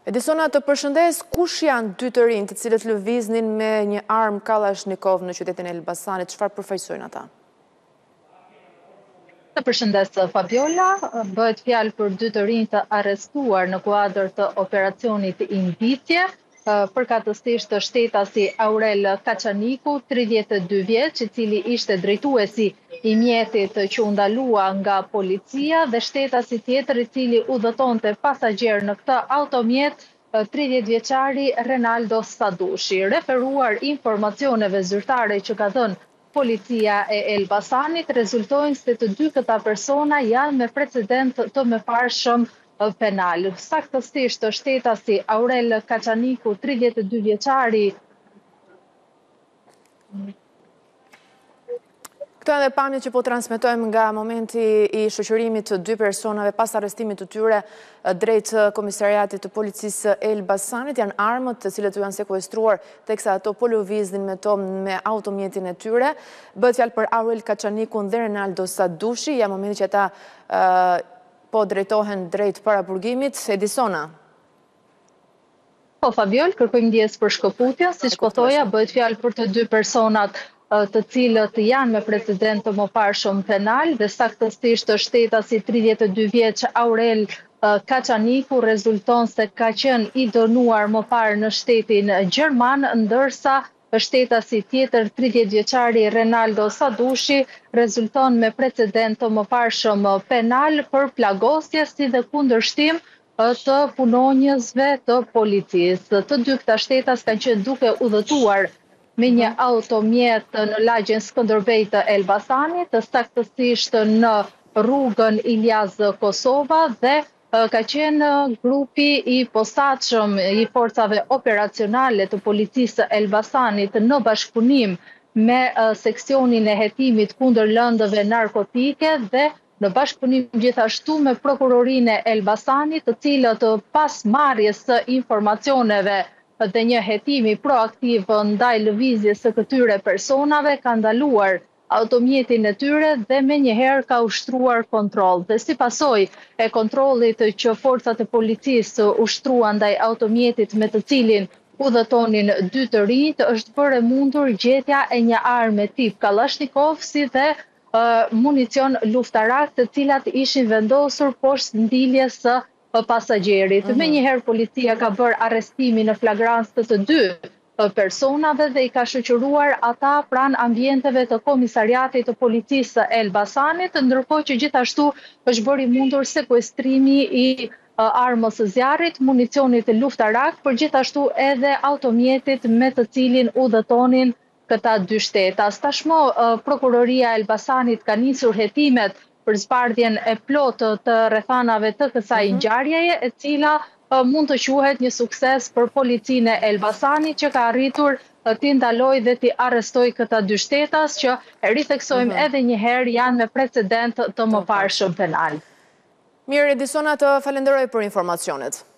Edisona, të përshëndes, kush janë dy të rinj të cilët lëviznin me një armë Kalashnikov në qytetin e Elbasanit, çfarë përfaqësojnë ata? Të përshëndes Fabiola, bëhet fjalë për dy të rinj të arrestuar në kuadër të operacionit Indicje, përkatësisht shtetasi Aurel Kaçaniku, 32 vjeç, i cili ishte drejtuesi i mjetit që u ndalua nga policia, dhe shtetasi tjetër i cili udhëtonte pasagjer në këtë automjet, 30 vjeçari Renaldo Sadushi. Referuar informacioneve zyrtare që ka dhënë Policia e Elbasanit, rezultojnë se të dy këta persona janë me precedent të mëparshëm penal. Saktësisht shtetasi Aurel Kaçaniku, 32 vjeçari. Këto edhe pamje që po transmetojmë nga momenti i shoqërimit të dy personave pas arrestimit të tyre drejt komisariatit të policisë Elbasanit, janë armët të cilët janë sekuestruar teksa ato po lëviznin me automjetin e tyre. Bëhet fjalë për Aurel Kaçanikun dhe Renaldo Sadushi, ja momenti që ata po drejtohen drejt paraburgimit. Edisona. Po, Fabiol, kërkojmë ndjes për shkëputja, siç po thoja, bëhet fjalë për të dy personat të cilët janë me precedent të mëparshëm penal, dhe saktësisht shtetasi 32 vjeç Aurel Kaçaniku rezulton se ka qenë i dënuar më parë në shtetin gjerman, ndërsa shtetasi tjetër 30 vjeçari Renaldo Sadushi rezulton me precedent të mëparshëm penal për plagosje si dhe kundërshtim të punonjësve të policisë. Të dy këta shtetas kanë qenë duke udhëtuar me një automjet në lagjen Skënderbej të Elbasanit, saktësisht në rrugën Ilyas Kosova, dhe ka qenë grupi i posaçëm i forcave operacionale të policisë Elbasanit në bashkëpunim me seksionin e hetimit kundër lëndëve narkotike dhe në bashkëpunim gjithashtu me prokurorinë e Elbasanit, të cilët pas marrjes së informacioneve dhe një hetimi proaktiv ndaj lëvizjes së këtyre personave, ka ndaluar automjetin e tyre dhe me njëherë ka ushtruar kontroll. Dhe si pasojë e kontrollit që forcat e policisë ushtruan ndaj automjetit me të cilin udhëtonin dy të rinjt, është bërë mundur gjetja e një armë tip Kalashnikov, si dhe municion luftarak, të cilat ishin vendosur poshtë ndiljes së pasagjerit. Me njëherë policia ka bërë arrestimin në flagrancë të dy personave dhe i ka shoqëruar ata pranë ambienteve të komisariatit të policisë Elbasanit, ndërkohë që gjithashtu është bërë mundur sekuestrimi i armës së zjarrit, municionit luftarak, por gjithashtu edhe automjetit me të cilin udhëtonin këta dy shtetas. Tashmë prokuroria e Elbasanit ka nisur hetimet për zbardhjen e plotë të rrethanave të kësaj ngjarjeje, e cila mund të quhet një sukses për policinë e Elbasanit, që ka arritur t'i ndalojë dhe t'i arrestojë këta dy shtetas, që ritheksojmë edhe një herë janë me precedent të mëparshëm penal. Mirë, Edisona, të falenderoj për informacionet.